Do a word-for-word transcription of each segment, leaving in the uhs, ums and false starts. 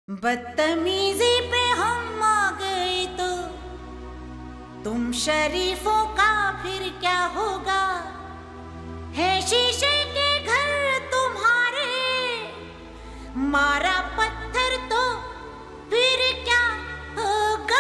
बदतमीजी पे हम आ गए तो तुम शरीफों का फिर क्या होगा। है शीशे के घर तुम्हारे, मारा पत्थर तो फिर क्या होगा।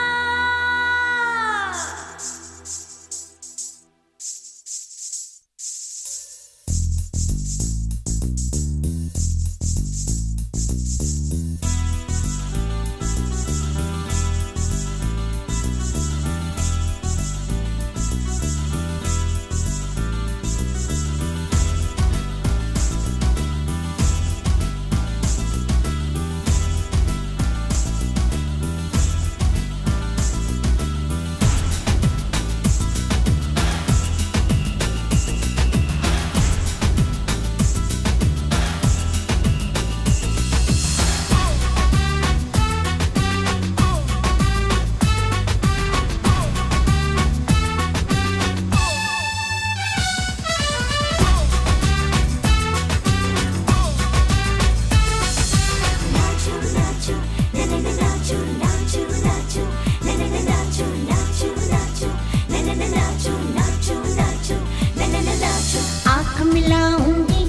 मिलाऊंगी,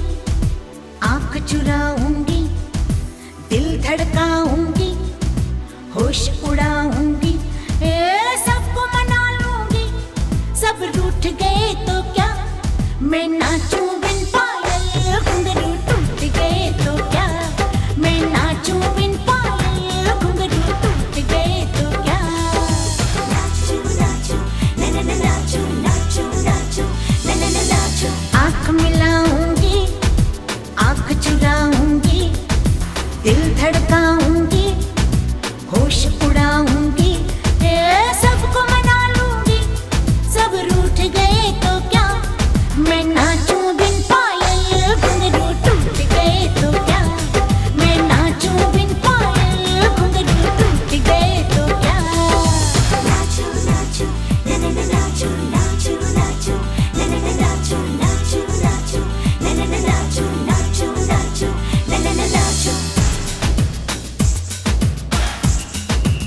आंख चुराऊंगी, दिल धड़काऊंगी, होश उड़ाऊंगी, सबको मना लूंगी। सब रूठ गए तो क्या, मैं नाचूं बिन पायल, घुंघरू टूट गए तो क्या, मैं नाचूं बिन पायल, घुंघरू टूट गए तो क्या। नाचू नाचू ना ना ना नाचू नाचू नाचू ना ना ना नाचू। आंख मिलाऊंगी, आंख चुराऊंगी, दिल धड़काऊंगी, होश उड़ाऊंगी, सबको मना लूंगी। सब रूठ गए तो क्या, मैं नाचूं बिन पायल, घुंघरू टूट गए तो क्या, मैं नाचूं बिन पायल, घुंघरू टूट गए तो क्या। नाचू नाचू ना ना ना नाचू नाचू नाचू ना ना ना नाचू नाचू नाचू ना ना ना नाचू नाचू नाचू ना ना ना नाचू।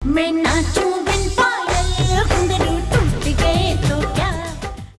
मैं नाचूं